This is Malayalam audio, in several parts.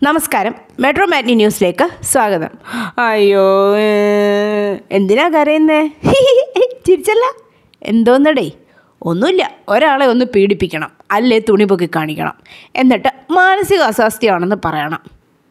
നമസ്കാരം, മെട്രോമാറ്റിനി ന്യൂസിലേക്ക് സ്വാഗതം. അയ്യോ, എന്തിനാ കരയുന്നേ? ചിരിച്ചല്ല. എന്തോന്നടേ? ഒന്നുമില്ല, ഒരാളെ ഒന്ന് പീഡിപ്പിക്കണം, അല്ലേ തുണി പൊക്കി കാണിക്കണം, എന്നിട്ട് മാനസിക അസ്വാസ്ഥ്യമാണെന്ന് പറയണം.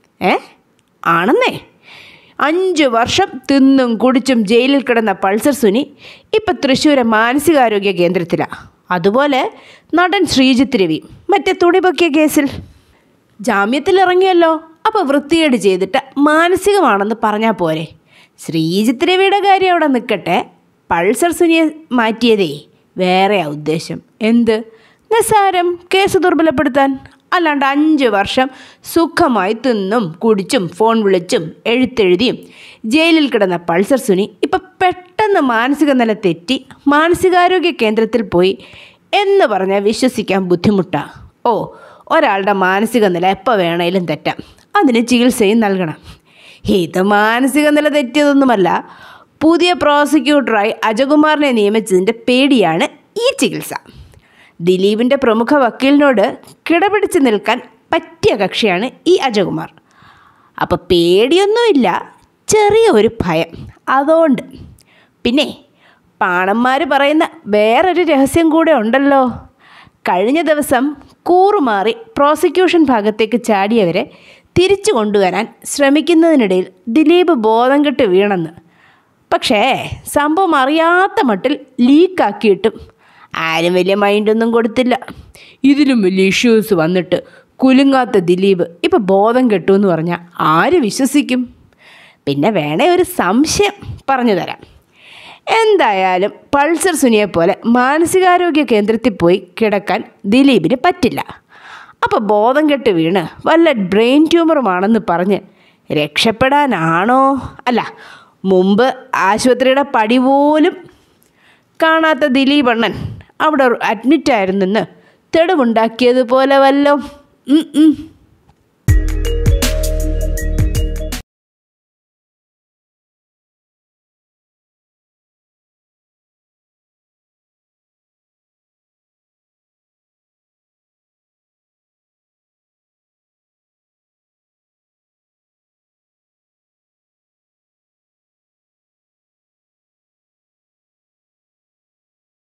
ആണെന്നേ. 5 വർഷം തിന്നും കുടിച്ചും ജയിലിൽ കിടന്ന പൾസർ സുനി ഇപ്പം തൃശ്ശൂരെ മാനസികാരോഗ്യ കേന്ദ്രത്തിലാണ്. അതുപോലെ നടൻ ശ്രീജിത്ത് രവി മറ്റേ തുണി പൊക്കിയ കേസിൽ ജാമ്യത്തിലിറങ്ങിയല്ലോ. അപ്പോൾ വൃത്തികേട് ചെയ്തിട്ട് മാനസികമാണെന്ന് പറഞ്ഞാൽ പോരെ? ശ്രീജിത്ത് രവിയുടെ കാര്യം അവിടെ നിൽക്കട്ടെ, പൾസർ സുനിയെ മാറ്റിയതേ വേറെയാ ഉദ്ദേശം. എന്ത്? നിസ്സാരം കേസ് ദുർബലപ്പെടുത്താൻ. അല്ലാണ്ട് 5 വർഷം സുഖമായി തിന്നും കുടിച്ചും ഫോൺ വിളിച്ചും എഴുത്തെഴുതിയും ജയിലിൽ കിടന്ന പൾസർ സുനി ഇപ്പം പെട്ടെന്ന് മാനസിക നില തെറ്റി മാനസികാരോഗ്യ കേന്ദ്രത്തിൽ പോയി എന്ന് പറഞ്ഞാൽ വിശ്വസിക്കാൻ ബുദ്ധിമുട്ടാണ്. ഒരാളുടെ മാനസിക നില എപ്പോൾ വേണേലും തെറ്റാം, അതിന് ചികിത്സയും നൽകണം. ഇത് മാനസിക നില തെറ്റിയതൊന്നുമല്ല. പുതിയ പ്രോസിക്യൂട്ടറായി അജകുമാറിനെ നിയമിച്ചതിൻ്റെ പേടിയാണ് ഈ ചികിത്സ. ദിലീപിൻ്റെ പ്രമുഖ വക്കീലിനോട് കിടപിടിച്ച് നിൽക്കാൻ പറ്റിയ കക്ഷിയാണ് ഈ അജകുമാർ. അപ്പോൾ പേടിയൊന്നുമില്ല, ചെറിയ ഒരു ഭയം. അതുകൊണ്ട് പിന്നെ പാണന്മാർ പറയുന്ന വേറൊരു രഹസ്യം കൂടെ ഉണ്ടല്ലോ. കഴിഞ്ഞ ദിവസം കൂറുമാറി പ്രോസിക്യൂഷൻ ഭാഗത്തേക്ക് ചാടിയവരെ തിരിച്ചു കൊണ്ടുവരാൻ ശ്രമിക്കുന്നതിനിടയിൽ ദിലീപ് ബോധം കെട്ട് വീണെന്ന്. പക്ഷേ സംഭവം അറിയാത്ത മട്ടിൽ ലീക്കാക്കിയിട്ടും ആരും വലിയ മൈൻഡൊന്നും കൊടുത്തില്ല. ഇതിലും വലിയ ഇഷ്യൂസ് വന്നിട്ട് കുലുങ്ങാത്ത ദിലീപ് ഇപ്പോൾ ബോധം കെട്ടു എന്ന് പറഞ്ഞാൽ ആര് വിശ്വസിക്കും? പിന്നെ വേണേ ഒരു സംശയം പറഞ്ഞു തരാം. എന്തായാലും പൾസർ സുനിയെ പോലെ മാനസികാരോഗ്യ കേന്ദ്രത്തിൽ പോയി കിടക്കാൻ ദിലീപിന് പറ്റില്ല. അപ്പോൾ ബോധം കെട്ട് വീണ് വല്ല ബ്രെയിൻ ട്യൂമറുമാണെന്ന് പറഞ്ഞ് രക്ഷപ്പെടാനാണോ? അല്ല, മുമ്പ് ആശുപത്രിയുടെ പടി പോലും കാണാത്ത ദിലീപ് അണ്ണൻ അവിടെ അഡ്മിറ്റായിരുന്നെന്ന് തെളിവുണ്ടാക്കിയതുപോലെ വല്ലോ.